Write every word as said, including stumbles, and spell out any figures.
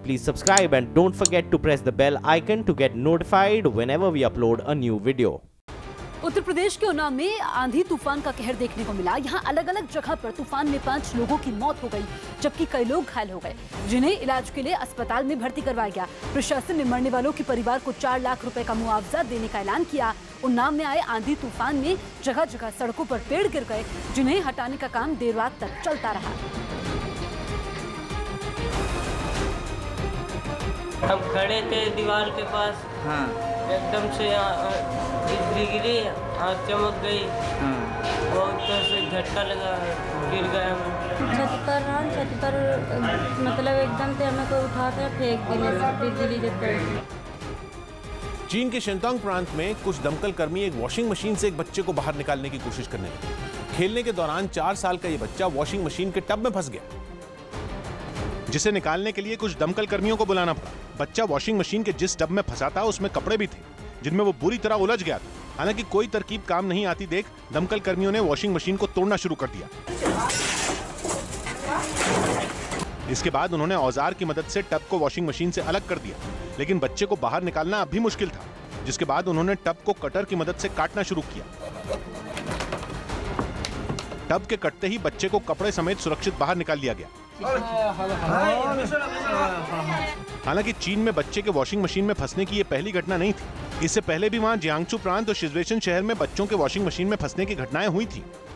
please subscribe and don't forget to press the bell icon to get notified whenever we upload a new video. Uttar Pradesh के उन्नाव में आंधी तूफान का कहर देखने को मिला। यहाँ अलग अलग जगह पर तूफान में पांच लोगों की मौत हो गई, जबकि कई लोग घायल हो गए, जिन्हें इलाज के लिए अस्पताल में भर्ती करवाया गया। प्रशासन ने मरने वालों के परिवार को चार लाख रुपए का मुआवजा देने का ऐलान किया। उन्नाव में आए आंधी तूफान में जगह जगह सड़कों पर पेड़ गिर गए, जिन्हें हटाने का काम देर रात तक चलता रहा। हम खड़े थे दीवार के पास, हाँ। एकदम से बिजली गिरी और चमक गई, हाँ। बहुत से झटका लगा, गिर गया। छत पर हम छत पर मतलब एकदम से हमें को उठा कर फेंक दिया बिजली जब पड़ी। चीन के शिंतांग प्रांत में कुछ दमकल कर्मी एक वॉशिंग मशीन से एक बच्चे को बाहर निकालने की कोशिश करने लगे। खेलने के दौरान चार साल का ये बच्चा वॉशिंग मशीन के टब में फंस गया, जिसे निकालने के लिए कुछ दमकल कर्मियों को बुलाना पड़ा। बच्चा वॉशिंग मशीन के जिस टब में फंसा था उसमें कपड़े भी थे, जिनमें वो बुरी तरह उलझ गया था। हालांकि कोई तरकीब काम नहीं आती देख दमकल कर्मियों ने वॉशिंग मशीन को तोड़ना शुरू कर दिया। इसके बाद उन्होंने औजार की मदद से टब को वॉशिंग मशीन से अलग कर दिया, लेकिन बच्चे को बाहर निकालना अब भी मुश्किल था, जिसके बाद उन्होंने टब को कटर की मदद से काटना शुरू किया। टब के कटते ही बच्चे को कपड़े समेत सुरक्षित बाहर निकाल लिया गया। हालांकि चीन में बच्चे के वॉशिंग मशीन में फंसने की ये पहली घटना नहीं थी। इससे पहले भी वहां जियांगसू प्रांत और शिज़ुएशन शहर में बच्चों के वॉशिंग मशीन में फंसने की घटनाएं हुई थी।